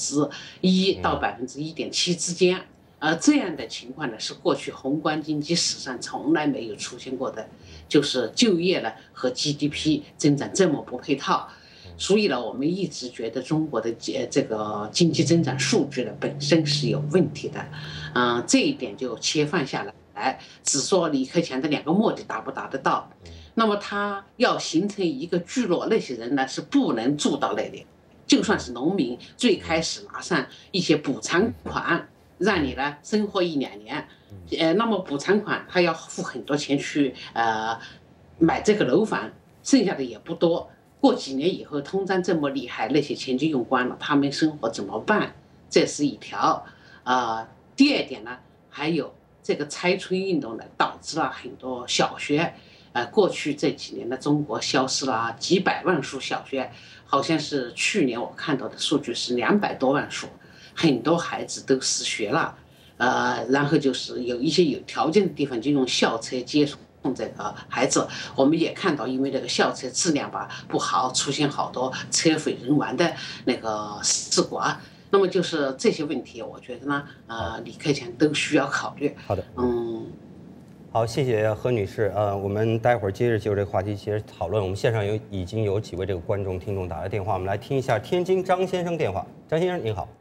1%到1.7%之间，这样的情况呢是过去宏观经济史上从来没有出现过的，就是就业呢和 GDP 增长这么不配套，所以呢，我们一直觉得中国的这个经济增长数据呢本身是有问题的，这一点就切换下来，只说李克强的2个目的达不达得到。那么他要形成一个聚落，那些人呢是不能住到那里，就算是农民，最开始拿上一些补偿款，让你呢生活1、2年，那么补偿款他要付很多钱去买这个楼房，剩下的也不多。过几年以后，通胀这么厉害，那些钱就用光了，他们生活怎么办？这是一条。第二点呢，还有这个拆村运动呢，导致了很多小学。过去这几年呢，中国消失了几百万所小学，好像是去年我看到的数据是200多万所，很多孩子都失学了。然后就是有一些有条件的地方就用校车接送这个孩子，我们也看到，因为这个校车质量吧不好，出现好多车毁人亡的那个事故啊。那么就是这些问题，我觉得呢，李克强都需要考虑。 好的，好，谢谢何女士。我们待会儿接着就这个话题接着讨论。我们线上已经有几位这个观众听众打来电话，我们来听一下天津张先生电话。张先生您好。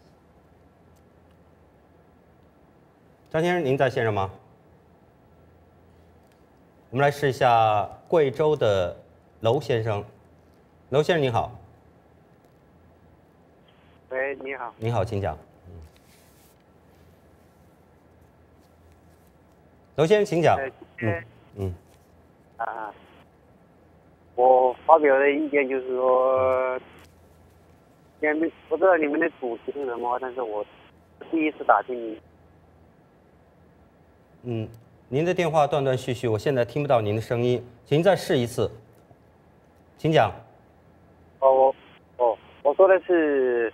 张先生您在线上吗？我们来试一下贵州的娄先生。娄先生您好。 喂，你好。 您好，请讲。娄先生，请讲。 我发表的意见就是说，不知道你们的主持是什么，但是我第一次打进你。您的电话断断续续，我现在听不到您的声音，请您再试一次，请讲。 我说的是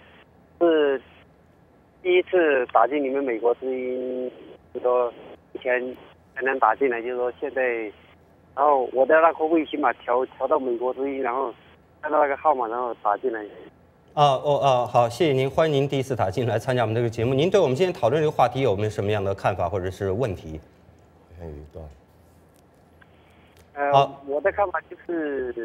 第一次打进你们美国之音，就说以前才能打进来，就是说现在，然后我的那颗卫星嘛调到美国之音，然后看到那个号码，然后打进来。 好，谢谢您，欢迎您第一次打进来参加我们这个节目。您对我们今天讨论这个话题有没有什么样的看法或者是问题？ 还有一段。 我的看法就是，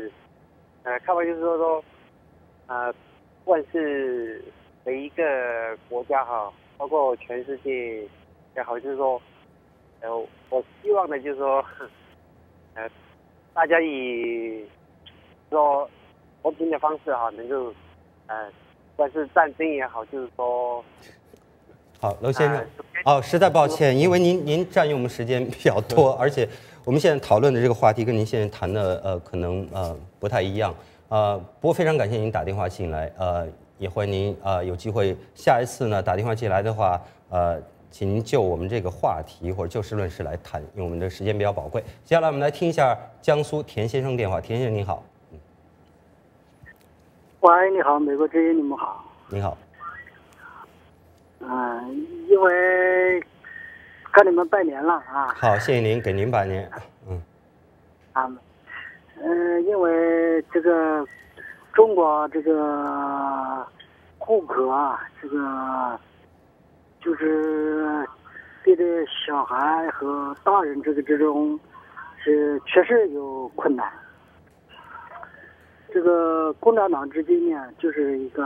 说，不管是每一个国家哈，包括全世界也好，就是说，我希望的就是说，大家以说和平的方式哈，能够，不管是战争也好，就是说。 好，娄先生，实在抱歉，因为您占用我们时间比较多，而且我们现在讨论的这个话题跟您现在谈的可能不太一样，不过非常感谢您打电话进来，也欢迎您有机会下一次呢打电话进来的话，请您就我们这个话题或者就事论事来谈，因为我们的时间比较宝贵。接下来我们来听一下江苏田先生电话，田先生您好。 喂，你好，美国之音，你们好。 您好。 因为跟你们拜年了啊。 好，谢谢您，给您拜年。 因为这个中国这个户口啊，这个就是对这小孩和大人这种是确实有困难。这个共产党至今呢，就是一个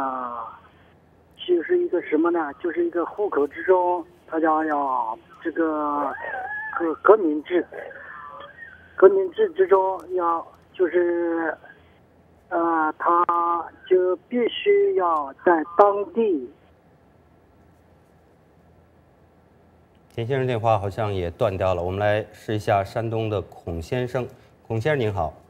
什么呢？就是一个户口之中，他将要这个革命制之中要就是他就必须要在当地。 田先生电话好像也断掉了，我们来试一下山东的孔先生。孔先生您好。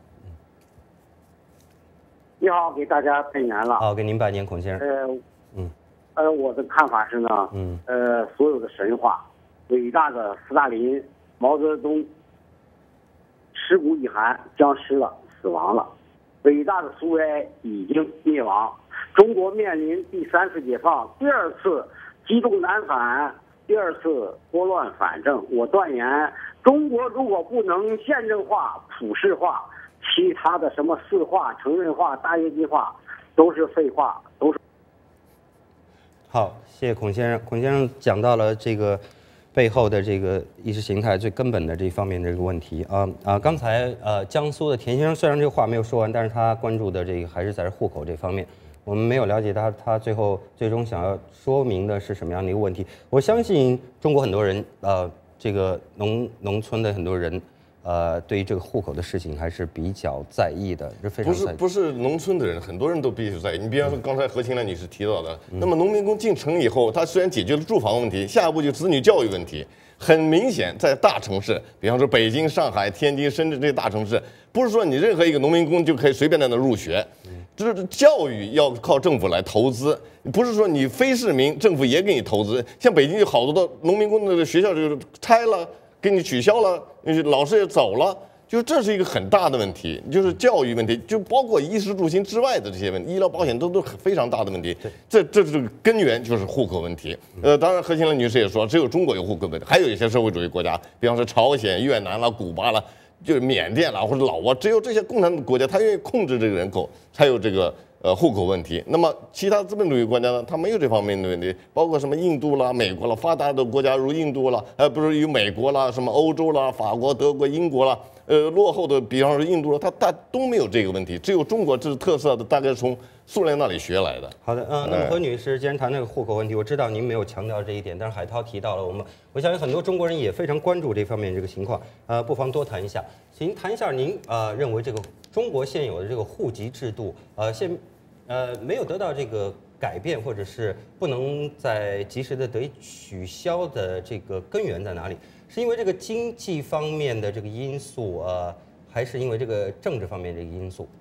你好，给大家拜年了。 好，给您拜年，孔先生。 我的看法是呢，所有的神话，伟大的斯大林、毛泽东，尸骨已寒，僵尸了，死亡了。伟大的苏维埃已经灭亡，中国面临第3次解放，第2次激动南返，第2次拨乱反正。我断言，中国如果不能宪政化、普世化，其他的什么四化、成人化、大跃进化都是废话，都是。 好，谢谢孔先生。孔先生讲到了这个背后的这个意识形态最根本的这方面的这个问题刚才江苏的田先生虽然这个话没有说完，但是他关注的这个还是在户口这方面。我们没有了解他最终想要说明的是什么样的一个问题。我相信中国很多人这个农村的很多人。对于这个户口的事情还是比较在意的，是非常在意。 不是农村的人，很多人都必须在意。你比方说刚才何清兰女士提到的，那么农民工进城以后，他虽然解决了住房问题，下一步就子女教育问题。很明显，在大城市，比方说北京、上海、天津、深圳这些大城市，不是说你任何一个农民工就可以随便在那入学，这教育要靠政府来投资，不是说你非市民，政府也给你投资。像北京有好多的农民工的学校就拆了。给你取消了，老师也走了，就是这是一个很大的问题，就是教育问题，就包括衣食住行之外的这些问题，医疗保险都非常大的问题。这是根源，就是户口问题。当然何清兰女士也说，只有中国有户口问题，还有一些社会主义国家，比方说朝鲜、越南啦、古巴啦，就是缅甸啦或者老挝，只有这些共产国家，他愿意控制这个人口，才有这个。户口问题，那么其他资本主义国家呢，它没有这方面的问题，包括什么印度啦、美国啦，发达的国家如印度啦，不是有美国啦、什么欧洲啦、法国、德国、英国啦，落后的比方说印度啦，它都没有这个问题，只有中国这是特色的，大概从苏联那里学来的。 好的，那么何女士既然谈这个户口问题，我知道您没有强调这一点，但是海涛提到了我相信很多中国人也非常关注这方面这个情况，不妨多谈一下，请谈一下您认为这个中国现有的这个户籍制度没有得到这个改变，或者是不能在及时的得以取消的这个根源在哪里？是因为这个经济方面的这个因素还是因为这个政治方面这个因素？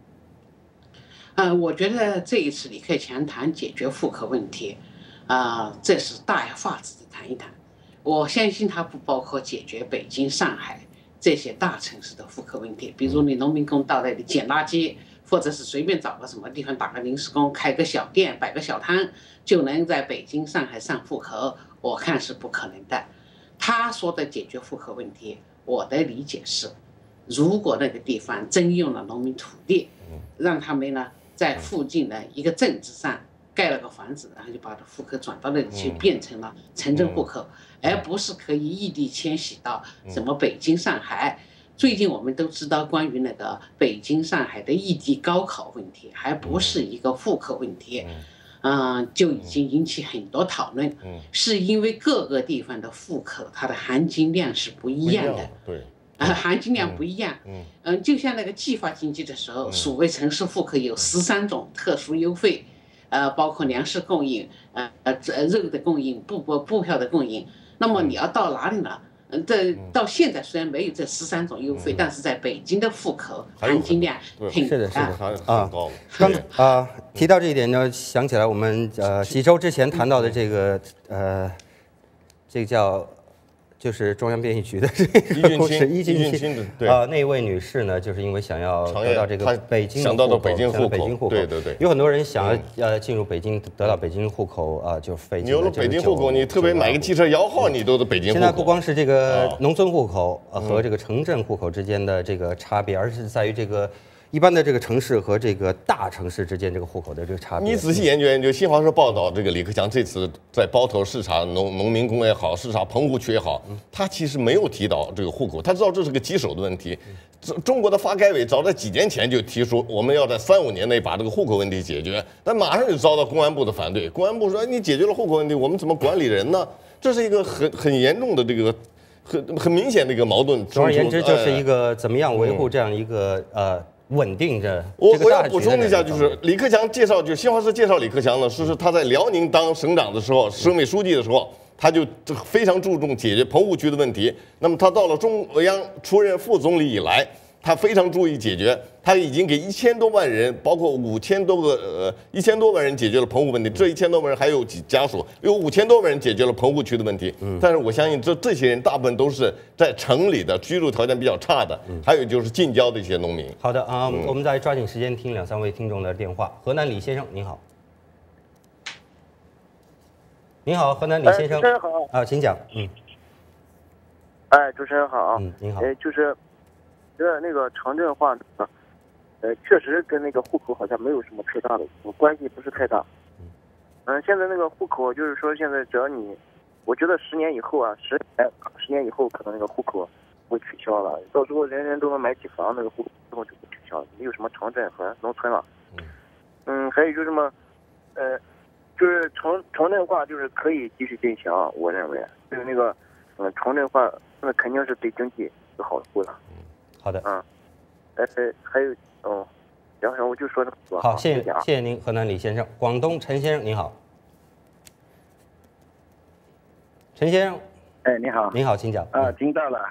我觉得这一次李克强谈解决户口问题，这是大而化之的谈一谈。我相信它不包括解决北京、上海这些大城市的户口问题，比如你农民工到那里捡垃圾。或者是随便找个什么地方打个临时工，开个小店，摆个小摊，就能在北京、上海上户口，我看是不可能的。他说的解决户口问题，我的理解是，如果那个地方征用了农民土地，让他们呢在附近的一个镇子上盖了个房子，然后就把户口转到那里去，变成了城镇户口，而不是可以异地迁徙到什么北京、上海。最近我们都知道关于那个北京、上海的异地高考问题，还不是一个户口问题，就已经引起很多讨论。是因为各个地方的户口它的含金量是不一样的， 对， 含金量不一样。就像那个计划经济的时候，所谓城市户口有13种特殊优惠，包括粮食供应、肉的供应、布票的供应。那么你要到哪里呢？这到现在虽然没有这13种优惠，但是在北京的户口含金量很高。 刚提到这一点呢，想起来我们几周之前谈到的这个这个就是中央编译局的这个故事，易俊清那位女士呢，就是因为想要得到这个北京的户口， 北京户口，对， 有很多人想要进入北京，得到北京户口就费劲。 有了北京户口，你特别买个汽车摇号，你都是北京户口。 现在不光是这个农村户口和这个城镇户口之间的这个差别，而是在于这个一般的这个城市和这个大城市之间这个户口的这个差别。 你仔细研究研究，新华社报道这个李克强这次在包头视察农民工也好，视察棚户区也好，他其实没有提到这个户口，他知道这是个棘手的问题。中国的发改委早在几年前就提出，我们要在3-5年内把这个户口问题解决，但马上就遭到公安部的反对。公安部说，你解决了户口问题，我们怎么管理人呢？这是一个很严重的这个很明显的一个矛盾。 总而言之，就是一个怎么样维护这样一个稳定着。 我要补充一下，就是李克强介绍，就新华社介绍李克强呢，是他在辽宁当省长的时候，省委书记的时候，他就非常注重解决棚户区的问题。那么他到了中央出任副总理以来，他非常注意解决，他已经给1000多万人，包括1000多万人解决了棚户问题。这1000多万人还有家属，有5000多万人解决了棚户区的问题。但是我相信这些人大部分都是在城里的，居住条件比较差的，还有就是近郊的一些农民。 好的啊，我们再抓紧时间听2-3位听众的电话。河南李先生，您好。您好，河南李先生。 主持人好。 啊，请讲。 主持人好。 您好。 就是那个城镇化呢，确实跟那个户口好像没有什么太大的关系，不是太大。现在那个户口就是说，现在只要你，我觉得10年以后啊，10年以后可能那个户口会取消了，到时候人人都能买起房，那个户口之后就不取消了，没有什么城镇和农村了。还有就是什么，就是城镇化就是可以继续进行，我认为就是那个城镇化，那肯定是对经济有好处的。 好的。 还有然后我就说这么多。 好，谢谢您，河南李先生。广东陈先生，您好。陈先生。 你好。 您好，请讲。 听到了。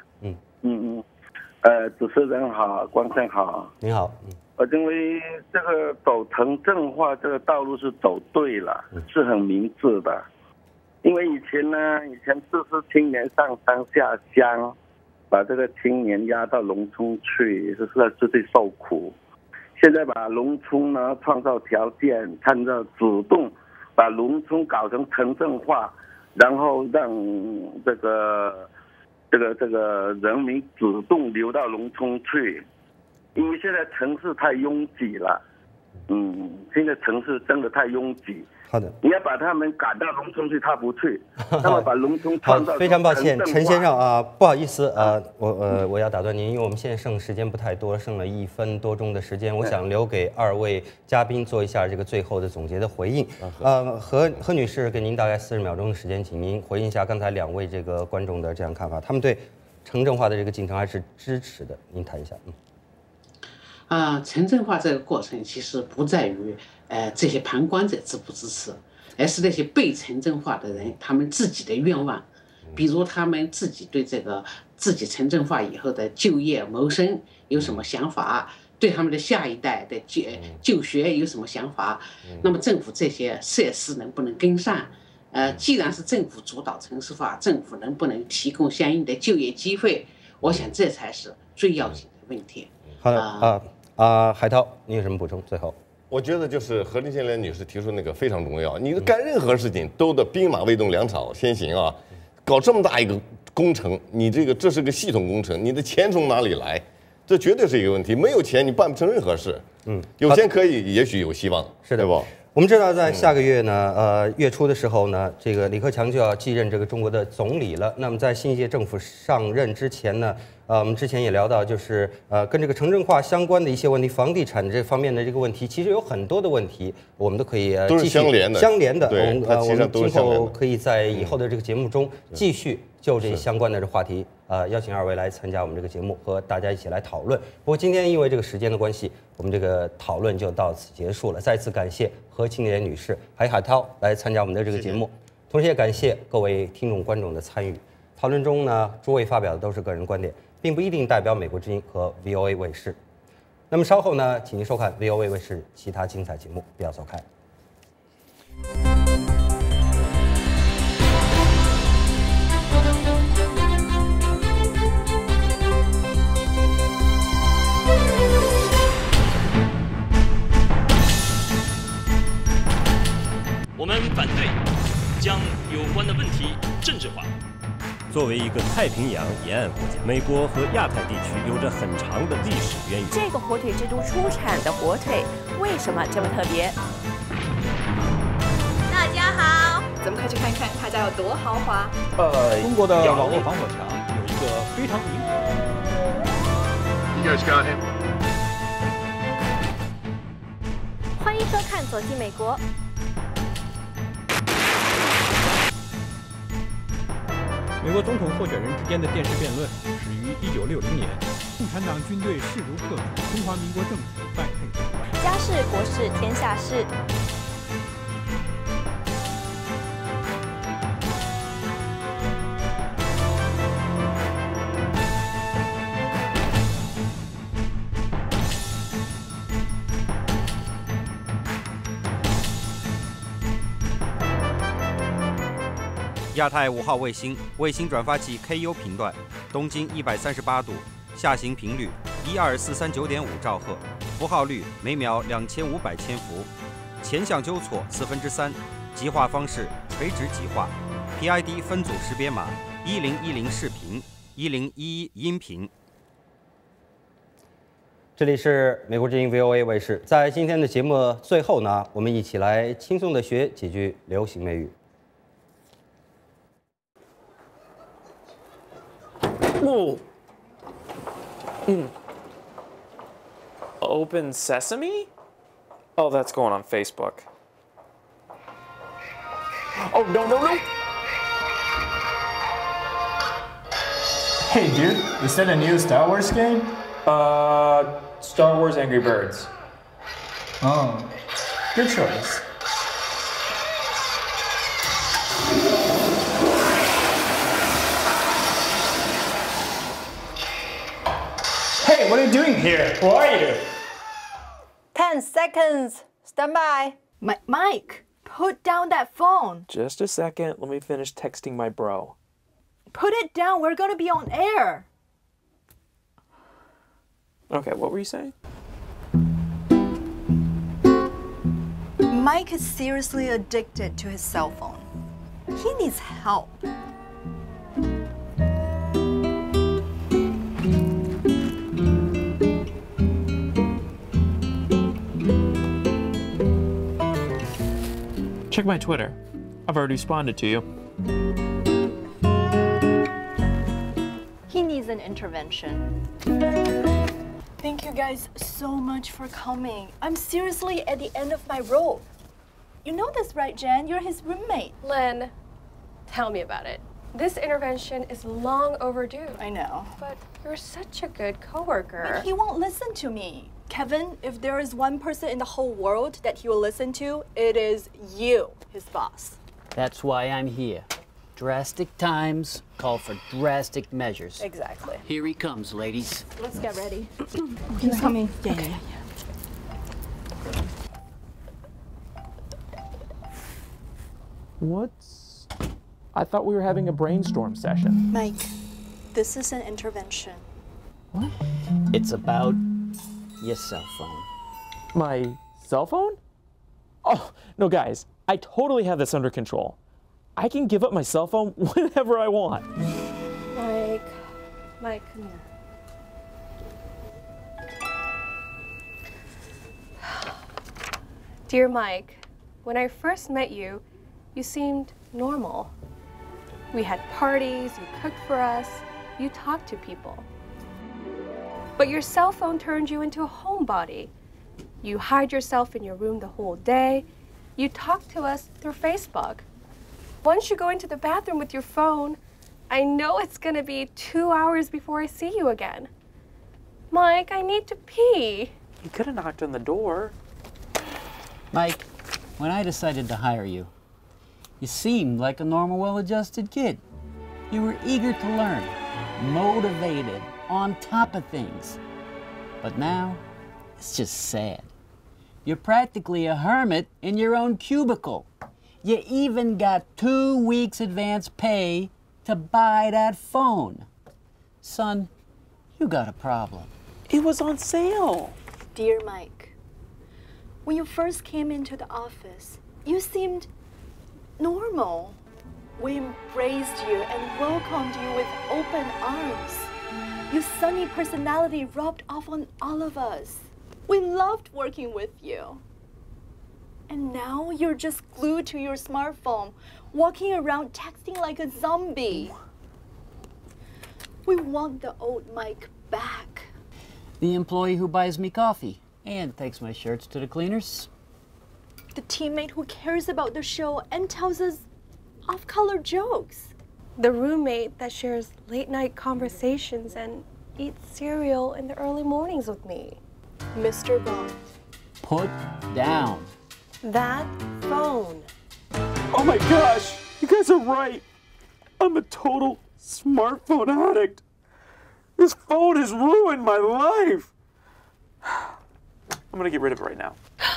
主持人好，观众好。 您好。 我认为这个走城镇化这个道路是走对了，是很明智的。因为以前都是青年上山下乡，把这个青年压到农村去，是最受苦。现在把农村呢创造条件，主动把农村搞成城镇化，然后让这个人民主动流到农村去。因为现在城市太拥挤了，现在城市真的太拥挤。 好的， 你要把他们赶到农村去，他不去，他们把农村创造。 好，非常抱歉，陈先生啊，不好意思啊，我要打断您，因为我们现在剩时间不太多，剩了1分多钟的时间，我想留给2位嘉宾做一下这个最后的总结的回应。何女士，给您大概40秒钟的时间，请您回应一下刚才2位这个观众的这样看法，他们对城镇化的这个进程还是支持的，您谈一下。 城镇化这个过程其实不在于这些旁观者支不支持，而是那些被城镇化的人他们自己的愿望，比如他们自己对这个自己城镇化以后的就业谋生有什么想法，对他们的下一代的就学有什么想法，那么政府这些设施能不能跟上？既然是政府主导城市化，政府能不能提供相应的就业机会？我想这才是最要紧的问题。 好的海涛，你有什么补充？最后， 我觉得就是何林建莲女士提出那个非常重要，你干任何事情都得兵马未动，粮草先行啊！搞这么大一个工程，你这是个系统工程，你的钱从哪里来？这绝对是一个问题。没有钱，你办不成任何事。有钱可以，也许有希望， 是的， 对不？ 我们知道，在下个月呢，月初的时候呢，这个李克强就要继任这个中国的总理了。那么在新一届政府上任之前呢，我们之前也聊到，就是跟这个城镇化相关的一些问题，房地产这方面的这个问题，其实有很多的问题，我们都可以都是相连的。 对，我们今后可以在以后的这个节目中继续就这相关的这话题，邀请2位来参加我们这个节目，和大家一起来讨论。不过今天因为这个时间的关系，我们这个讨论就到此结束了。再次感谢何庆莲女士还有海涛来参加我们的这个节目，同时也感谢各位听众观众的参与。讨论中呢，诸位发表的都是个人观点，并不一定代表美国之音和 VOA 卫视。那么稍后呢，请您收看 VOA 卫视其他精彩节目，不要走开。 我们反对将有关的问题政治化。 作为一个太平洋沿岸国家，美国和亚太地区有着很长的历史渊源。 这个火腿之都出产的火腿为什么这么特别？ 大家好，咱们快去看看他家有多豪华。 中国的网络防火墙有一个非常明显。 You guys got him. 欢迎收看《走进美国》。 美国总统候选人之间的电视辩论始于1960年。共产党军队势如破竹，中华民国政府败退阵亡。 家事国事天下事。 亚太5号卫星转发器 KU 频段，东经138度，下行频率12439.5兆赫，符号率每秒2500千伏，前向纠错3/4，极化方式垂直极化 ，PID 分组识别码1010视频，1011音频。这里是美国之音 VOA 卫视，在今天的节目最后呢，我们一起来轻松的学几句流行美语。 Open Sesame? Oh, that's going on Facebook. Oh, no. Hey, dude, is that a new Star Wars game? Star Wars Angry Birds. Oh, good choice. Hey, what are you doing here? Who are you? 10 seconds. Stand by. Mike, put down that phone. Just a second, let me finish texting my bro. Put it down. We're going to be on air. Okay, what were you saying? Mike is seriously addicted to his cell phone. He needs help. Check my Twitter. I've already responded to you. He needs an intervention. Thank you guys so much for coming. I'm seriously at the end of my rope. You know this, right, Jen? You're his roommate. Lynn, tell me about it. This intervention is long overdue. I know. But you're such a good coworker. But he won't listen to me. Kevin, if there is one person in the whole world that he will listen to, it is you, his boss. That's why I'm here. Drastic times call for drastic measures. Exactly. Here he comes, ladies. Let's get ready. He's coming. Yeah, okay. Yeah. What's... I thought we were having a brainstorm session. Mike, this is an intervention. What? It's about your cell phone. My cell phone? Oh, no, guys, I totally have this under control. I can give up my cell phone whenever I want. Mike, come here. Dear Mike, when I first met you, you seemed normal. We had parties, you cooked for us, you talked to people. But your cell phone turned you into a homebody. You hide yourself in your room the whole day. You talk to us through Facebook. Once you go into the bathroom with your phone, I know it's gonna be 2 hours before I see you again. Mike, I need to pee. You could have knocked on the door. Mike, when I decided to hire you, you seemed like a normal, well-adjusted kid. You were eager to learn, motivated, on top of things. But now, it's just sad. You're practically a hermit in your own cubicle. You even got 2 weeks advance pay to buy that phone. Son, you got a problem. It was on sale. Dear Mike, when you first came into the office, you seemed normal. We embraced you and welcomed you with open arms. Your sunny personality rubbed off on all of us. We loved working with you. And now you're just glued to your smartphone, walking around texting like a zombie. We want the old Mike back. The employee who buys me coffee and takes my shirts to the cleaners. The teammate who cares about the show and tells us off-color jokes. The roommate that shares late-night conversations and eats cereal in the early mornings with me. Mr. Bond. Put down that phone. Oh my gosh, you guys are right. I'm a total smartphone addict. This phone has ruined my life. I'm gonna get rid of it right now.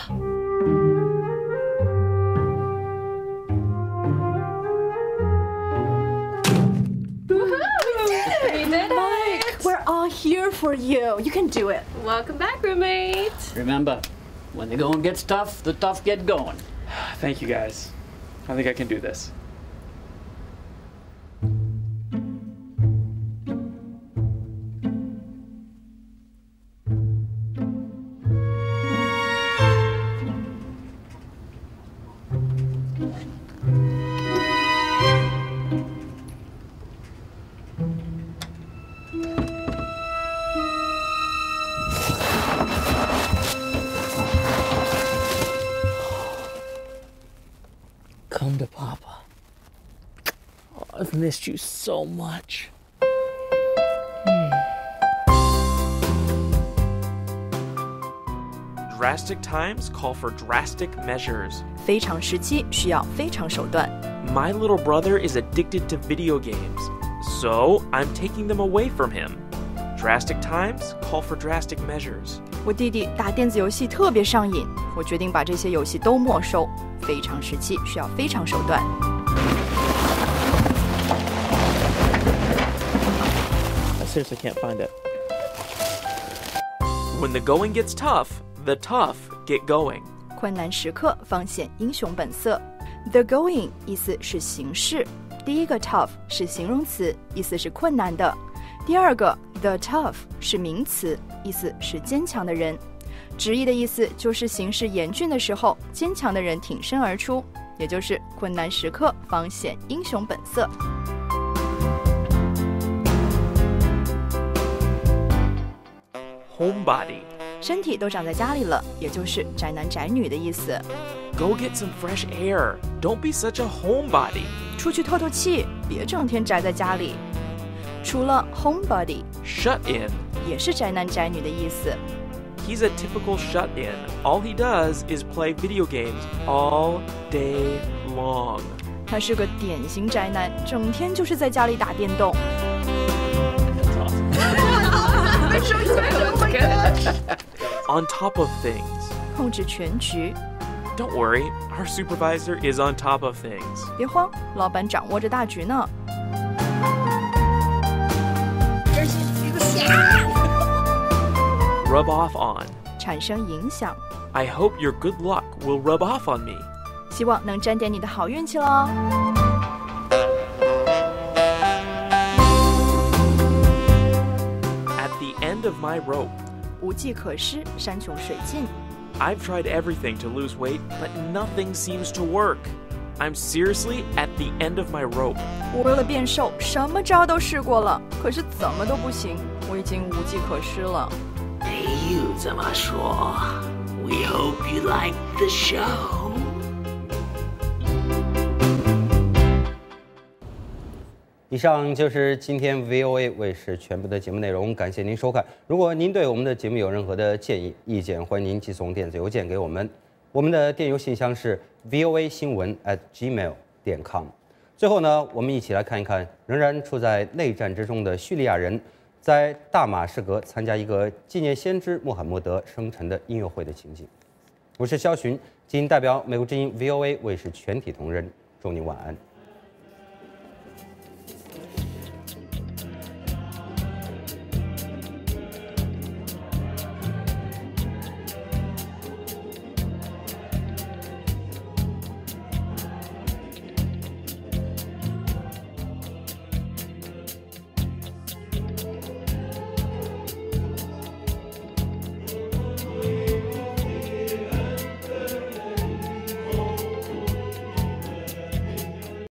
We did it! Mike, we're all here for you. You can do it. Welcome back, roommate. Remember, when the going gets tough, the tough get going. Thank you guys. I think I can do this. Come to Papa. Oh, I've missed you so much. Drastic times call for drastic measures. 非常时期需要非常手段。 My little brother is addicted to video games, so I'm taking them away from him. Drastic times call for drastic measures. 我弟弟打电子游戏特别上瘾，我决定把这些游戏都没收。非常时期需要非常手段。 I seriously can't find it. When the going gets tough, the tough get going. 困难时刻方显英雄本色。The going 意思是形式，第一个 tough 是形容词，意思是困难的。第二个 the tough 是名词，意思是坚强的人。直译的意思就是形势严峻的时候，坚强的人挺身而出，也就是困难时刻方显英雄本色。 Homebody. 身体都长在家里了，也就是宅男宅女的意思。 Go get some fresh air. Don't be such a homebody. 出去透透气，别整天宅在家里。除了 homebody, shut in 也是宅男宅女的意思。 He's a typical shut-in. All he does is play video games all day long. 他是个典型宅男，整天就是在家里打电动。 On top of things. 控制全局。 Don't worry, our supervisor is on top of things. 别慌，老板掌握着大局呢。 Rub off on. 产生影响。 I hope your good luck will rub off on me. 希望能沾点你的好运气喽。 At the end of my rope. 无计可施，山穷水尽。 I've tried everything to lose weight, but nothing seems to work. I'm seriously at the end of my rope. 我为了变瘦，什么招都试过了，可是怎么都不行，我已经无计可施了。 You 怎么说 ？We hope you like the show. 以上就是今天 VOA 卫视全部的节目内容，感谢您收看。如果您对我们的节目有任何的建议、意见，欢迎您寄送电子邮件给我们。我们的电邮信箱是 voasin闻@gmail.com。最后呢，我们一起来看一看仍然处在内战之中的叙利亚人在大马士革参加一个纪念先知穆罕默德生辰的音乐会的情景。我是肖寻，仅代表美国之音 VOA 卫视全体同仁，祝您晚安。